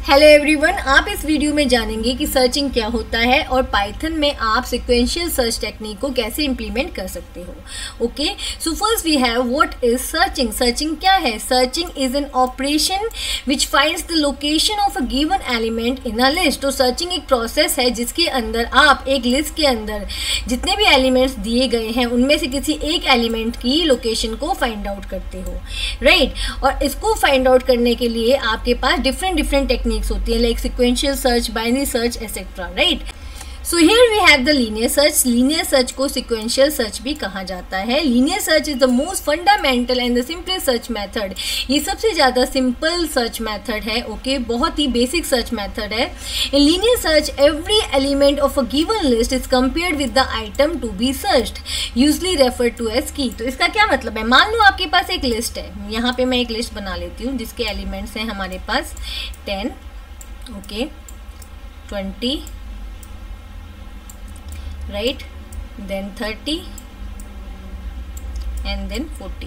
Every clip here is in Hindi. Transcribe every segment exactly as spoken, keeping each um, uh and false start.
हेलो एवरीवन, आप इस वीडियो में जानेंगे कि सर्चिंग क्या होता है और पाइथन में आप सीक्वेंशियल सर्च टेक्निक को कैसे इंप्लीमेंट कर सकते हो। Okay, so first we have what is searching. Searching क्या है? Searching is an operation which finds the location of a given element in a list. तो सर्चिंग एक प्रोसेस है जिसके अंदर आप एक लिस्ट के अंदर जितने भी एलिमेंट्स दिए गए हैं उनमें से किसी एक एलिमेंट की लोकेशन को फाइंड आउट करते हो, राइट right? और इसको फाइंड आउट करने के लिए आपके पास डिफरेंट डिफरेंट टेक्निक होती है, like sequential search, binary search, etcetera, right. So here we have the linear search. Linear search को सीक्वेंशियल सर्च भी कहा जाता है। Linear search is the most fundamental and the simplest search method. ये सबसे ज़्यादा सिंपल सर्च मेथड है, ओके okay? बहुत ही बेसिक सर्च मेथड है। In linear search every element of a given list is compared with the item to be searched, usually refer to as key. तो इसका क्या मतलब है? मान लो आपके पास एक लिस्ट है, यहाँ पे मैं एक लिस्ट बना लेती हूँ जिसके एलिमेंट्स हैं हमारे पास ten, okay, twenty, right, then thirty and then forty।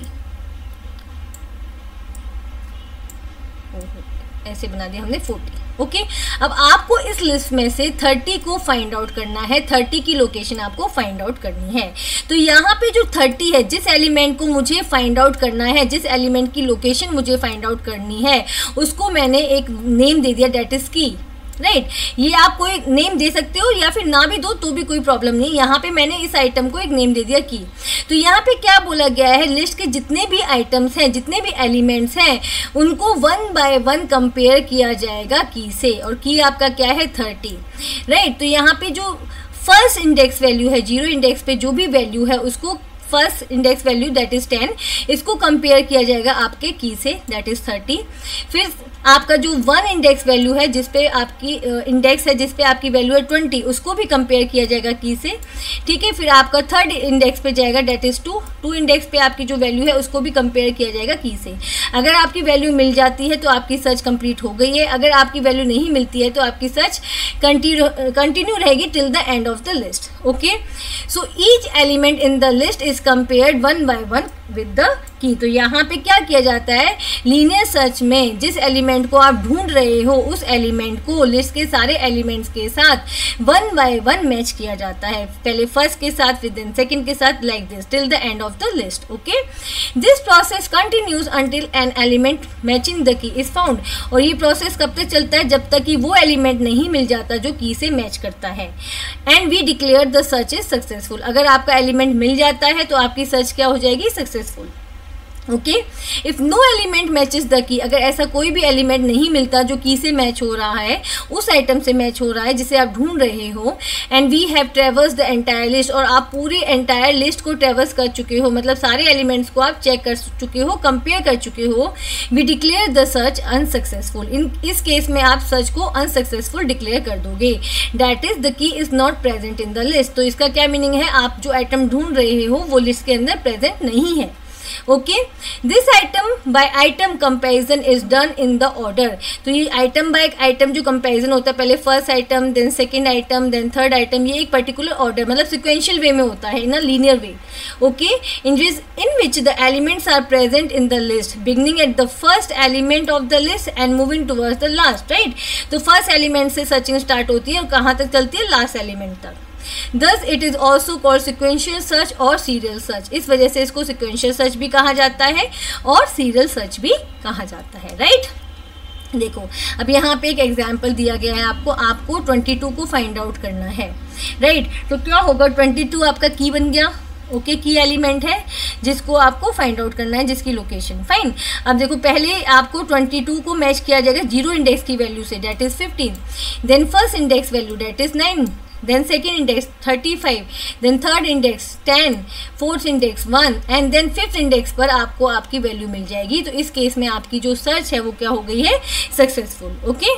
ऐसे बना दिया हमने forty। ओके, अब आपको इस लिस्ट में से thirty को फाइंड आउट करना है, thirty की लोकेशन आपको फाइंड आउट करनी है। तो यहाँ पे जो thirty है, जिस एलिमेंट को मुझे फाइंड आउट करना है, जिस एलिमेंट की लोकेशन मुझे फाइंड आउट करनी है, उसको मैंने एक नेम दे दिया, that is key, right right. ये आप कोई नेम दे सकते हो या फिर ना भी दो तो भी कोई प्रॉब्लम नहीं। यहाँ पे मैंने इस आइटम को एक नेम दे दिया की। तो यहाँ पे क्या बोला गया है, लिस्ट के जितने भी आइटम्स हैं, जितने भी एलिमेंट्स हैं, उनको वन बाय वन कंपेयर किया जाएगा की से, और की आपका क्या है थर्टी, राइट। तो यहाँ पे जो फर्स्ट इंडेक्स वैल्यू है, जीरो इंडेक्स पे जो भी वैल्यू है उसको first index value that is ten, इसको कंपेयर किया जाएगा आपके की से, दैट इज थर्टी। फिर आपका जो वन इंडेक्स वैल्यू है, जिसपे आपकी इंडेक्स uh, है जिसपे आपकी वैल्यू है ट्वेंटी, उसको भी कंपेयर किया जाएगा की से, ठीक है। फिर आपका थर्ड इंडेक्स पे जाएगा, that is two, two index पे आपकी जो वैल्यू है उसको भी कंपेयर किया जाएगा की से। अगर आपकी वैल्यू मिल जाती है तो आपकी सर्च कंप्लीट हो गई है। अगर आपकी वैल्यू नहीं मिलती है तो आपकी सर्च कंटिन्यू कंटिन्यू रहेगी till the end of the list, okay. So each element in the list is compared one by one with the key. तो यहाँ पे क्या किया जाता है, लीनियर सर्च में जिस एलिमेंट को आप ढूंढ रहे हो उस एलिमेंट को लिस्ट के सारे एलिमेंट्स के साथ वन बाय वन मैच किया जाता है, पहले फर्स्ट के साथ, फिर देन सेकंड के साथ, like this till the end of the list, okay. This process continues until an element matching the key is found. और ये प्रोसेस कब तक चलता है? जब तक कि वो एलिमेंट नहीं मिल जाता जो की से मैच करता है। And we declare the search is successful. अगर आपका एलिमेंट मिल जाता है तो आपकी सर्च क्या हो जाएगी? Successful, okay. If no element matches the key, अगर ऐसा कोई भी एलिमेंट नहीं मिलता जो की से मैच हो रहा है, उस आइटम से मैच हो रहा है जिसे आप ढूंढ रहे हो, and we have traverse the entire list, और आप पूरी एंटायर लिस्ट को ट्रेवर्स कर चुके हो, मतलब सारे एलिमेंट्स को आप चेक कर चुके हो, कंपेयर कर चुके हो, we declare the search unsuccessful. In इस केस में आप सर्च को अनसक्सेसफुल डिक्लेयर कर दोगे, that is the key is not present in the list. तो इसका क्या मीनिंग है? आप जो आइटम ढूंढ रहे हो वो लिस्ट के अंदर प्रेजेंट नहीं है, okay. This item by item comparison is done in the order. तो ये आइटम बाय आइटम जो कंपैरिजन होता है, पहले first item, then second item, then third item, ये एक पर्टिकुलर ऑर्डर मतलब सिक्वेंशियल वे में होता है, in a linear way, okay. In which in which the elements are present in the list beginning at the first element of the list and moving towards the last, right. तो फर्स्ट एलिमेंट से सर्चिंग स्टार्ट होती है और कहाँ तक चलती है? लास्ट एलिमेंट तक। Thus it is also called sequential search और serial search। इस वजह से इसको sequential search भी कहा जाता है और serial search भी कहा जाता है, राइट। देखो अब यहाँ पे एक एग्जाम्पल दिया गया है आपको आपको बाईस को फाइंड आउट करना है, राइट। तो क्या होगा? बाईस आपका की बन गया, ओके, की एलिमेंट है जिसको आपको फाइंड आउट करना है, जिसकी लोकेशन, फाइन। अब देखो पहले आपको बाईस को मैच किया जाएगा जीरो इंडेक्स की वैल्यू से, that is fifteen, then first index value that is nine, then second index thirty-five, then third index ten, fourth index one, and then fifth index पर आपको आपकी वैल्यू मिल जाएगी। तो इस केस में आपकी जो सर्च है वो क्या हो गई है? Successful, okay.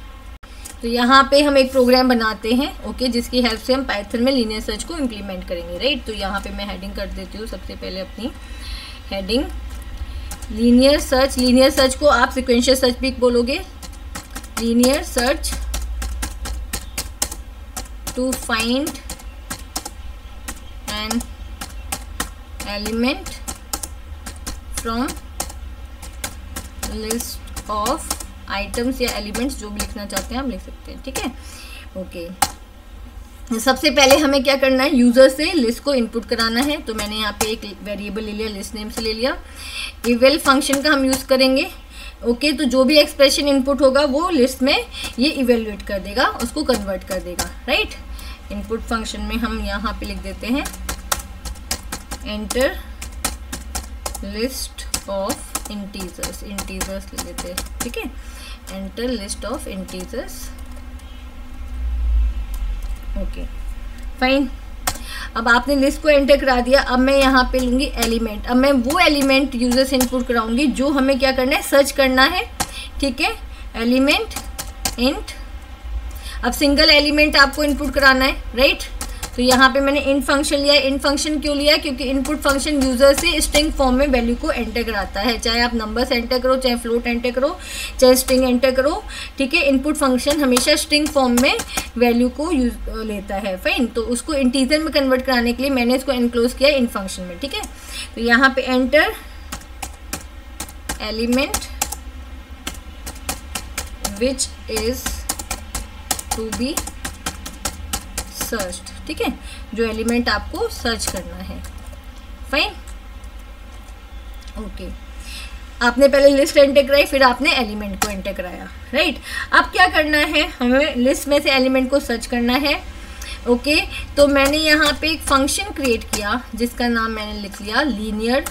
तो यहाँ पे हम एक प्रोग्राम बनाते हैं, ओके, जिसकी हेल्प से हम पाइथन में लीनियर सर्च को इम्प्लीमेंट करेंगे, राइट। तो यहाँ पे मैं हेडिंग कर देती हूँ सबसे पहले अपनी heading linear search. Linear search को आप सिक्वेंशियल सर्च भी बोलोगे, linear search to find an element from list of items या एलिमेंट्स जो भी लिखना चाहते हैं आप लिख सकते हैं, ठीक है। ओके, सबसे पहले हमें क्या करना है, यूजर से लिस्ट को इनपुट कराना है। तो मैंने यहाँ पे एक वेरिएबल ले लिया, लिस्ट नेम से ले लिया। इवेल फंक्शन का हम यूज करेंगे। ओके, तो जो भी एक्सप्रेशन इनपुट होगा वो लिस्ट में ये इवेल्युएट कर देगा, उसको कन्वर्ट कर देगा, राइट। इनपुट फंक्शन में हम यहाँ पे लिख देते हैं enter list of integers, integers लिख देते हैं, ठीक है। Enter list of integers, okay fine. अब आपने लिस्ट को एंटर करा दिया। अब मैं यहाँ पे लूँगी एलिमेंट। अब मैं वो एलिमेंट यूजर से इनपुट कराऊंगी जो हमें क्या करना है, सर्च करना है, ठीक है। एलिमेंट इंट, अब सिंगल एलिमेंट आपको इनपुट कराना है, राइट। तो यहाँ पे मैंने इंट फंक्शन लिया। इंट फंक्शन क्यों लिया, क्योंकि इनपुट फंक्शन यूजर से स्ट्रिंग फॉर्म में वैल्यू को एंटर कराता है, चाहे आप नंबर्स एंटर करो, चाहे फ्लोट एंटर करो, चाहे स्ट्रिंग एंटर करो, ठीक है। इनपुट फंक्शन हमेशा स्ट्रिंग फॉर्म में वैल्यू को यूज लेता है, फाइन। तो उसको इंटीजर में कन्वर्ट कराने के लिए मैंने इसको एनक्लोज किया इन फंक्शन में, ठीक है। तो यहाँ पे enter element which is to be searched, ठीक है, जो एलिमेंट आपको सर्च करना है, फाइन। ओके, आपने पहले लिस्ट एंटर कराई, फिर आपने एलिमेंट को एंटर कराया, राइट। अब क्या करना है, हमें लिस्ट में से एलिमेंट को सर्च करना है। ओके, तो मैंने यहाँ पे एक फंक्शन क्रिएट किया जिसका नाम मैंने लिख लिया लीनियर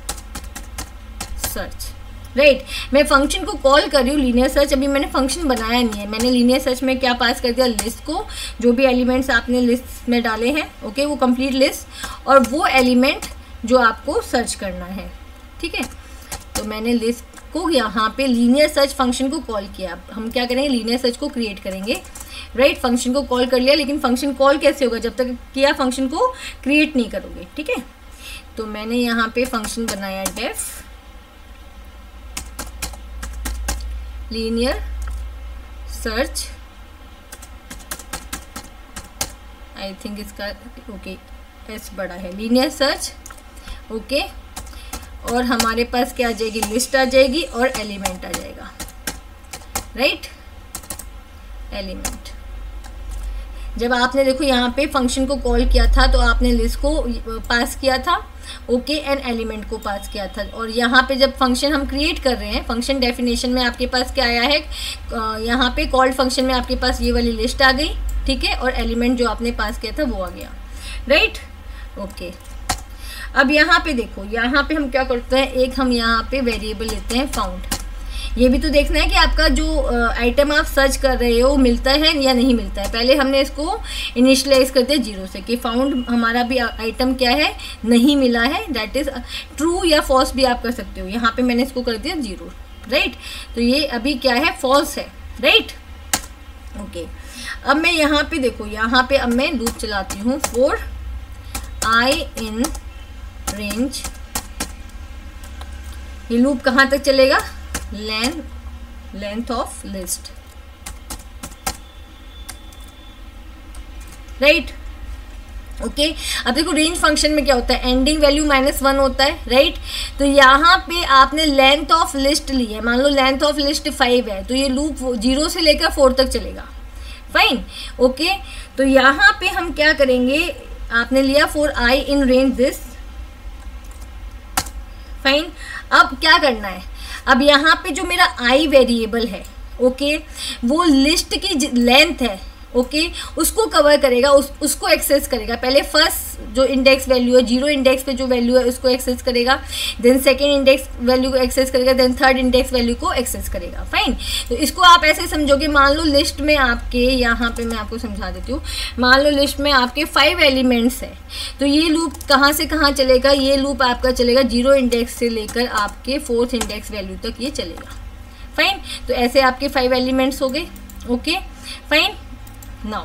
सर्च, राइट right. मैं फंक्शन को कॉल कर रही हूँ लीनियर सर्च। अभी मैंने फंक्शन बनाया नहीं है। मैंने लीनियर सर्च में क्या पास कर दिया, लिस्ट को, जो भी एलिमेंट्स आपने लिस्ट में डाले हैं, ओके, वो कंप्लीट लिस्ट और वो एलिमेंट जो आपको सर्च करना है, ठीक है। तो मैंने लिस्ट को यहाँ पे लीनियर सर्च फंक्शन को कॉल किया। हम क्या करेंगे, लीनियर सर्च को क्रिएट करेंगे, राइट right. फंक्शन को कॉल कर लिया, लेकिन फंक्शन कॉल कैसे होगा, जब तक किया फंक्शन को क्रिएट नहीं करोगे, ठीक है। तो मैंने यहाँ पे फंक्शन बनाया def linear search, I think इसका ओके एस बड़ा है, लीनियर सर्च, ओके। और हमारे पास क्या आ जाएगी, लिस्ट आ जाएगी और एलिमेंट आ जाएगा, राइट। एलिमेंट, जब आपने देखो यहाँ पे फंक्शन को कॉल किया था तो आपने लिस्ट को पास किया था, ओके, एंड एलिमेंट को पास किया था। और यहाँ पे जब फंक्शन हम क्रिएट कर रहे हैं, फंक्शन डेफिनेशन में आपके पास क्या आया है, यहाँ पे कॉल्ड फंक्शन में आपके पास ये वाली लिस्ट आ गई, ठीक है, और एलिमेंट जो आपने पास किया था वो आ गया, राइट। ओके, अब यहाँ पे देखो, यहाँ पे हम क्या करते हैं, एक हम यहाँ पे वेरिएबल लेते हैं फाउंड। ये भी तो देखना है कि आपका जो आइटम आप सर्च कर रहे हो मिलता है या नहीं मिलता है। पहले हमने इसको इनिशियलाइज कर दिया जीरो से कि फाउंड हमारा भी आइटम क्या है, नहीं मिला है, दैट इज ट्रू या फॉल्स भी आप कर सकते हो। यहाँ पे मैंने इसको कर दिया जीरो, राइट। तो ये अभी क्या है, फॉल्स है, राइट। ओके, अब मैं यहाँ पे देखो, यहाँ पे अब मैं लूप चलाती हूँ फॉर आई इन रेंज। ये लूप कहाँ तक चलेगा, length length of list, right. Okay, अब देखो रेंज फंक्शन में क्या होता है, एंडिंग वैल्यू माइनस वन होता है, राइट। तो यहाँ पे आपने लेंथ ऑफ लिस्ट ली है, मान लो लेंथ ऑफ लिस्ट फाइव है, तो ये लूप जीरो से लेकर फोर तक चलेगा, फाइन। ओके, तो यहाँ पे हम क्या करेंगे, आपने लिया for i in range this, fine. अब क्या करना है, अब यहाँ पे जो मेरा आई वेरिएबल है, ओके, वो लिस्ट की लेंथ है, ओके, उसको कवर करेगा, उस उसको एक्सेस करेगा। पहले फर्स्ट जो इंडेक्स वैल्यू है, जीरो इंडेक्स पे जो वैल्यू है उसको एक्सेस करेगा, देन सेकेंड इंडेक्स वैल्यू को एक्सेस करेगा, देन थर्ड इंडेक्स वैल्यू को एक्सेस करेगा, फाइन। तो इसको आप ऐसे समझोगे, मान लो लिस्ट में आपके, यहाँ पे मैं आपको समझा देती हूँ, मान लो लिस्ट में आपके फाइव एलिमेंट्स है, तो ये लूप कहाँ से कहाँ चलेगा, ये लूप आपका चलेगा जीरो इंडेक्स से लेकर आपके फोर्थ इंडेक्स वैल्यू तक ये चलेगा, फाइन। तो ऐसे आपके फाइव एलिमेंट्स हो गए, ओके, फाइन। नाउ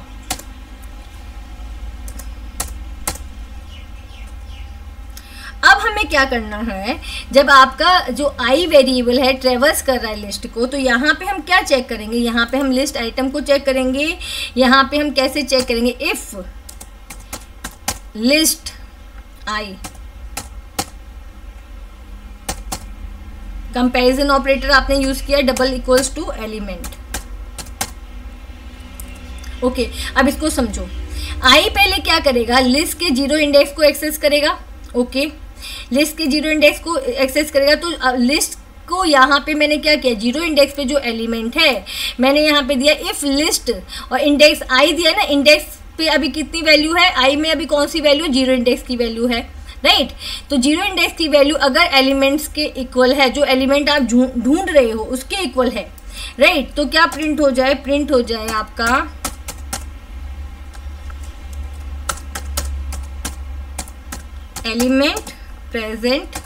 अब हमें क्या करना है, जब आपका जो आई वेरिएबल है ट्रेवर्स कर रहा है लिस्ट को, तो यहाँ पे हम क्या चेक करेंगे, यहाँ पे हम लिस्ट आइटम को चेक करेंगे। यहाँ पे हम कैसे चेक करेंगे, if list i comparison operator आपने यूज किया double equals to element. Okay, अब इसको समझो। आई पहले क्या करेगा, लिस्ट के जीरो इंडेक्स को एक्सेस करेगा। ओके, लिस्ट के जीरो इंडेक्स को एक्सेस करेगा, तो लिस्ट को यहाँ पे मैंने क्या किया, जीरो इंडेक्स पे जो एलिमेंट है मैंने यहाँ पे दिया इफ लिस्ट, और इंडेक्स आई दिया ना, इंडेक्स पे अभी कितनी वैल्यू है, आई में अभी कौन सी वैल्यू, जीरो इंडेक्स की वैल्यू है, राइट। तो जीरो इंडेक्स की वैल्यू अगर एलिमेंट्स के इक्वल है, जो एलिमेंट आप ढूंढ रहे हो उसके इक्वल है, राइट, तो क्या प्रिंट हो जाए, प्रिंट हो जाए आपका एलिमेंट प्रेजेंट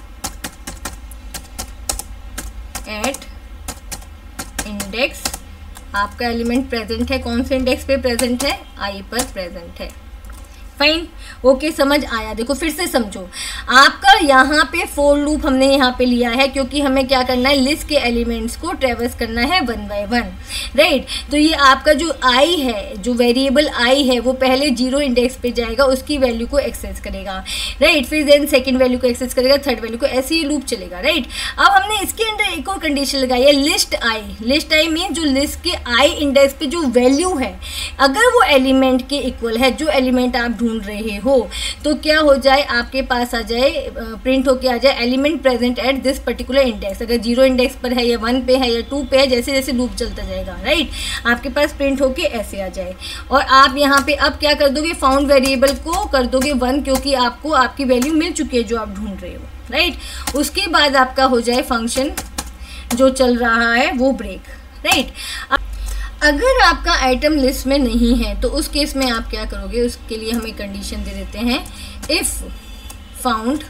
एट इंडेक्स। आपका एलिमेंट प्रेजेंट है, कौन से इंडेक्स पे प्रेजेंट है, आई पर प्रेजेंट है। फाइन, ओके, समझ आया। देखो फिर से समझो, आपका यहाँ पे फोर लूप हमने यहाँ पे लिया है क्योंकि हमें क्या करना है, लिस्ट के एलिमेंट्स को ट्रेवर्स करना है वन बाय वन, राइट। तो ये आपका जो आई है, जो वेरिएबल आई है, वो पहले जीरो इंडेक्स पे जाएगा, उसकी वैल्यू को एक्सेस करेगा, राइट, फिर देन सेकेंड वैल्यू को एक्सेस करेगा, थर्ड वैल्यू को, ऐसे ही लूप चलेगा, राइट। अब हमने इसके अंदर एक और कंडीशन लगाई है, list i. List i mean जो लिस्ट के आई इंडेक्स पे जो वैल्यू है, अगर वो एलिमेंट के इक्वल है, जो एलिमेंट आप ढूंढ रहे हो, तो क्या हो जाए, आपके पास आ जाए, प्रिंट होके आ जाए element present at this particular index. अगर जीरो इंडेक्स पर है या वन पे है या टू पे है, जैसे जैसे लूप चलता जाएगा, राइट, आपके पास प्रिंट होके ऐसे आ जाए। और आप यहाँ पे अब क्या कर दोगे, फाउंड वेरिएबल को कर दोगे वन, क्योंकि आपको आपकी वैल्यू मिल चुकी है जो आप ढूंढ रहे हो, राइट। उसके बाद आपका हो जाए फंक्शन जो चल रहा है वो ब्रेक, राइट। अगर आपका आइटम लिस्ट में नहीं है तो उस केस में आप क्या करोगे, उसके लिए हम एक कंडीशन दे देते हैं, if found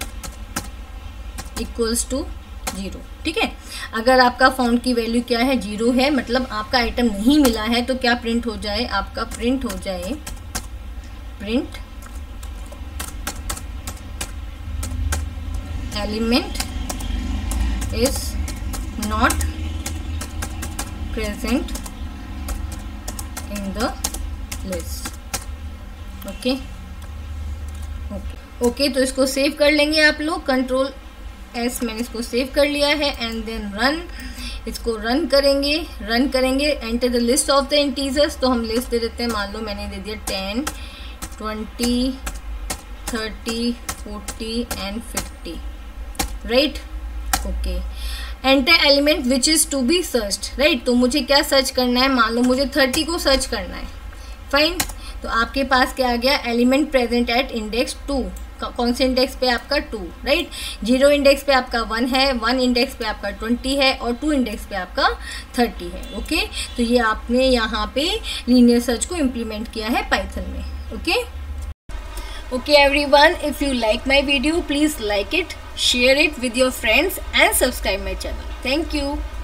equals to zero, ठीक है। अगर आपका फाउंड की वैल्यू क्या है, जीरो है, मतलब आपका आइटम नहीं मिला है, तो क्या प्रिंट हो जाए, आपका प्रिंट हो जाए, print element is not present in the list. Okay okay okay, तो इसको सेव कर लेंगे आप लोग, कंट्रोल एस, मैंने इसको सेव कर लिया है, एंड देन रन, इसको रन करेंगे, रन करेंगे, enter the list of the integers. तो हम लिस्ट दे देते हैं, मान लो मैंने दे दिया ten, twenty, thirty, forty and fifty, right. Okay, enter element which is to be search, right. तो मुझे क्या सर्च करना है, मान लो मुझे थर्टी को सर्च करना है, फाइन। तो आपके पास क्या आ गया, element present at index two, कौन से इंडेक्स पे आपका टू, राइट। जीरो इंडेक्स पे आपका वन है, वन इंडेक्स पे आपका ट्वेंटी है, और टू इंडेक्स पे आपका थर्टी है। ओके, तो ये आपने यहाँ पे लीनियर सर्च को इम्प्लीमेंट किया है पाइथन में। Okay okay everyone, if you like my video, please like it, share it with your friends and subscribe my channel. Thank you.